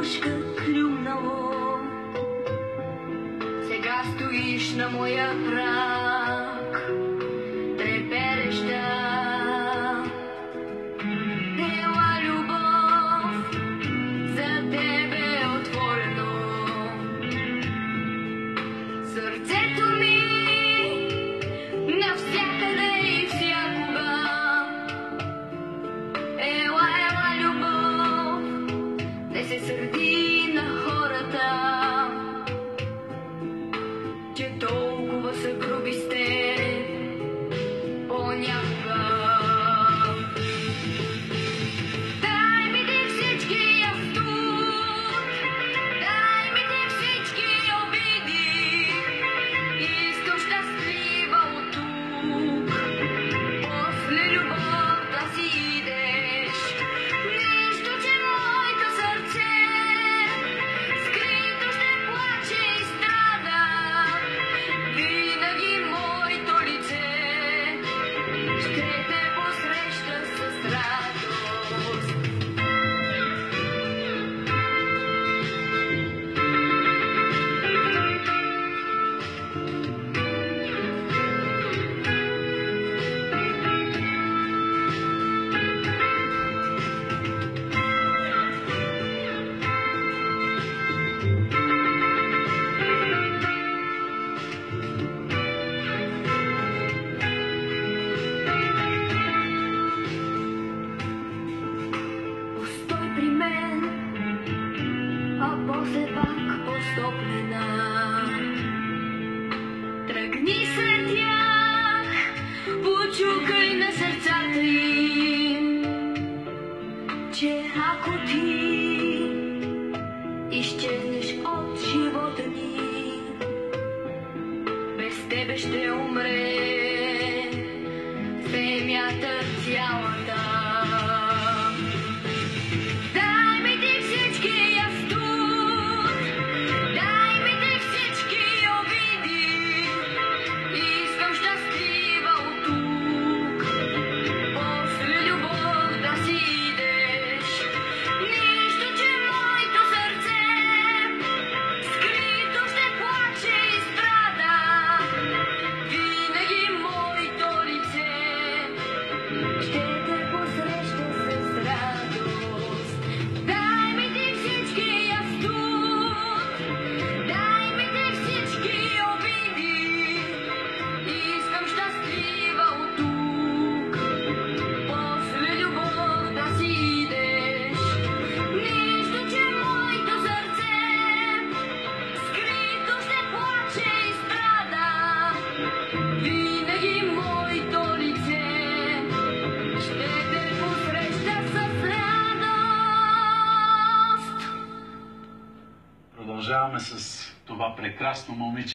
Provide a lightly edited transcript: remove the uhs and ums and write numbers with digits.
капешка клюмнало. Сега стоиш на моя праг, трепереща. Ела любов, за тебе е отворено. Сърцето ми навсякъде и всякога. Ела, ела любов, не се сърди на хората, че толкова са груби с теб понякога. Дай ми ти всичкия студ, дай ми ти всички обиди. Искам щастлива от тук, после любов да си идеш. Нищо, че моето сърце скрито ще плаче и страда. Винаги моето лице ще те посреща с радост. Постой при мен, а после пак постоплена. Тръгни след тях, почукай на сърцата им, че ако ти изчезнеш от живота ни, без тебе ще умре земята цялата. Дай ми ти всичкия студ, дай ми ти всички обиди. Искам щастлива от тук, после любов да си идеш. Нищо, че моето сърце скрито ще плаче и страда. Винаги моето лице ще те посреща с радост. Дай ми ти всичкия студ, дай ми ти всички обиди. Искам щастлива от тук, после любов да си идеш. Нищо, че моето сърце скрито ще плаче и страда. Винаги моето лице ще те посреща с радост. Продължаваме с това прекрасно момиче.